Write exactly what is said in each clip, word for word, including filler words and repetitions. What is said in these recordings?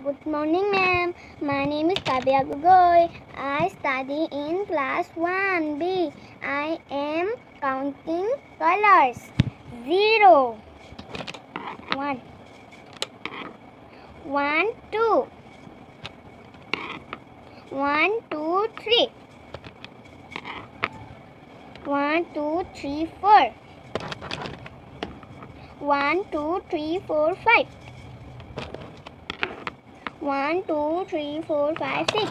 Good morning, ma'am. My name is Kavya Gogoi. I study in class one B. I am counting colors. Zero. One. One, two. One, two, three. One, two, three, four. One, two, three, four, five. One, two, three, four, five, six.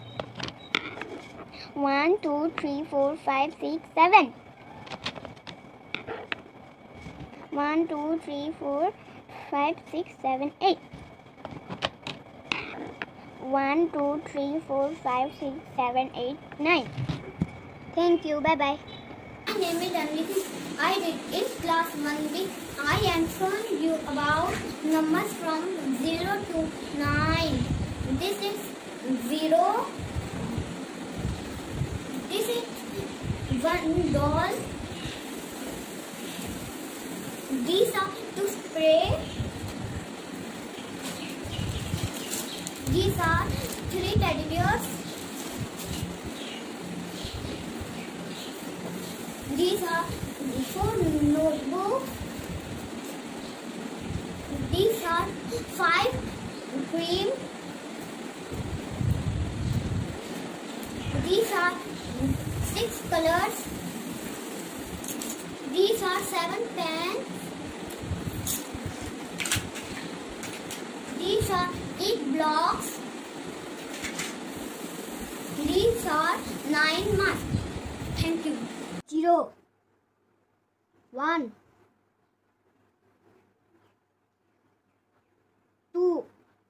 One, two, three, four, five, six, seven. One, two, three, four, five, six, seven, eight. One, two, three, four, five, six, seven, eight, nine. Thank you. Bye bye. My name is Emily. I read in class one B. I am showing you about numbers from zero to nine. This is zero. This is one doll. These are to spray. These are three teddy bears. These are four notebooks. These are five cream. These are six colors. These are seven pens. These are eight blocks. These are nine masks. Thank you. Zero. One. Two.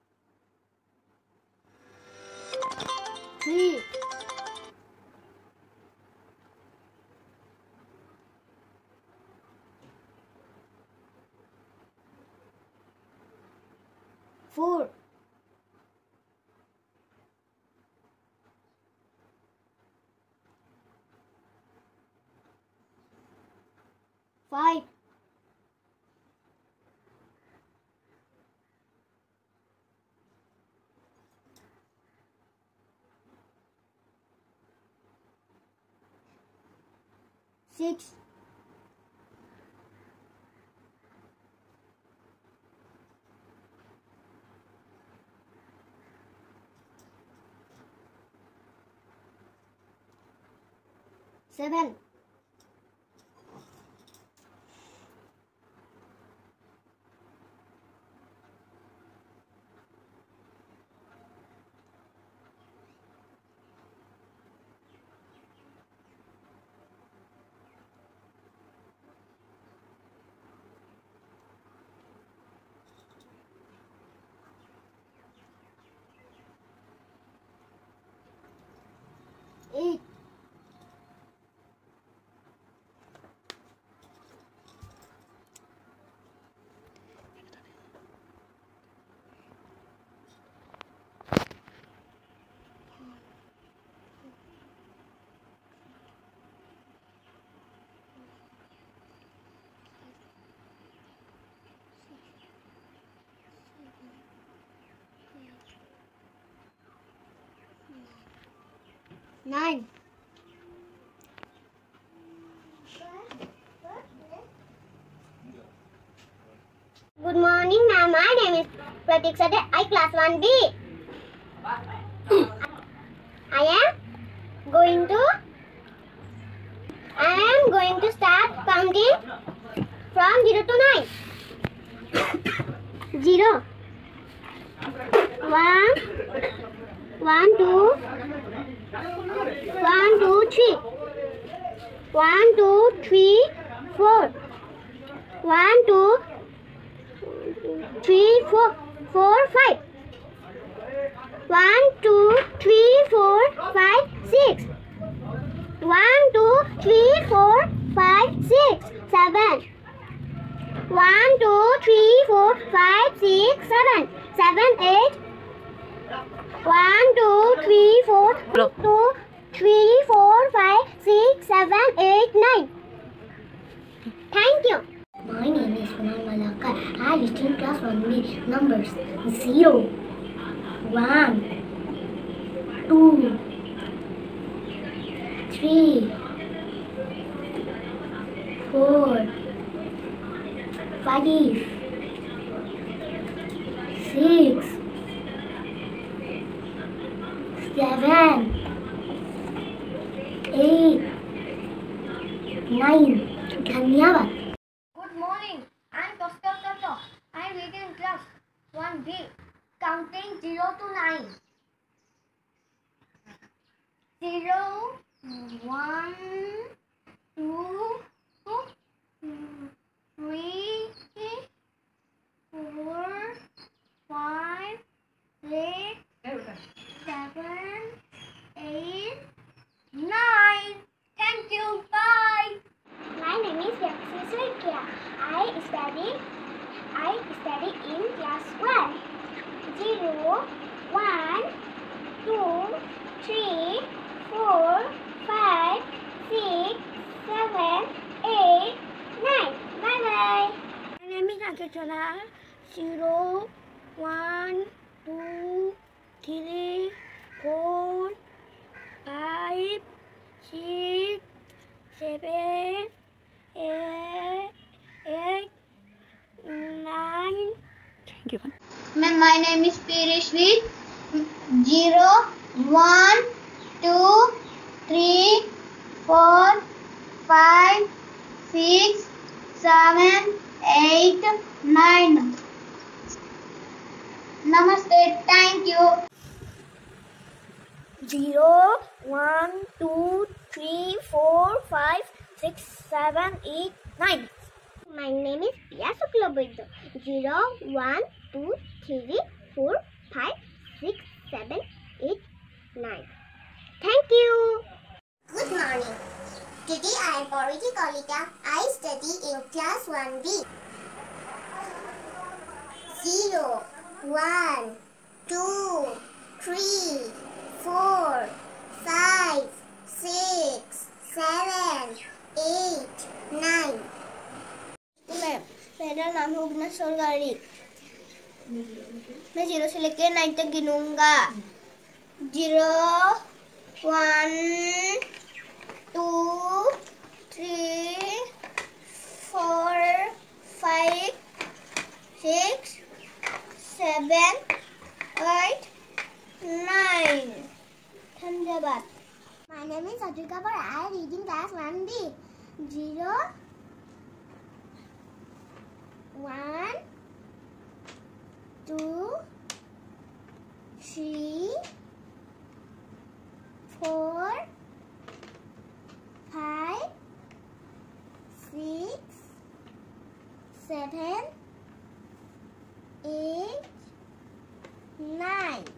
Three. Four. Five. Six. Seven. Eight. Nine. Good morning, ma'am. My name is Pratik Sade. I class one B. I am going to I am going to start counting from zero to nine. Zero. One. One, two. One, two, three. One, two, three, four. One, two, three, four, four, five. One, two, three, four, five, six. One, two, three, four, five, six, seven. One, two, three, four, five, six, seven. Seven, eight. One, two, three, four, two, three, four, five, six, seven, eight, nine. Thank you. My name is Kunal Malakar. I teach in class one B. Numbers zero, One, two, three, four, five, six, seven, eight, nine. धन्यवाद. Good morning. I'm Pascal Kato. I'm reading in class one B, counting zero to nine. Zero, one, two, three, four, five, six, seven, eight, nine. Thank you. Bye. My name is Yakshiswarya. I study I study in class one. Zero, one, two, three, four, five, six, seven, eight, nine. Bye bye. My name is Akshara. Zero, one, two, three, four, five, six, seven, eight, eight, nine. Thank you. My name is Pirish with zero, one, two, three, four, five, six, seven, eight, nine. Namaste. Thank you. Zero, one, two, three, four, five, six, seven, eight, nine. My name is Priya Suklabaidya. Zero, one, two, three, four, five, six, seven, eight, nine. Thank you. Good morning. Today I am Parvati Kalika. I study in class one B. Zero, one, two, three, four, five, six, seven, eight, nine. Ma'am, मेरा नाम है उगना सोलगाड़ी. मैं zero से लेके nine तक गिनूंगा. Zero, one, two, three, four, five, six, seven, eight, nine. धन्यवाद. My name is Adrika Kaur. I am reading class one B. Zero, one, two, three, four, five, six, seven, eight, nine.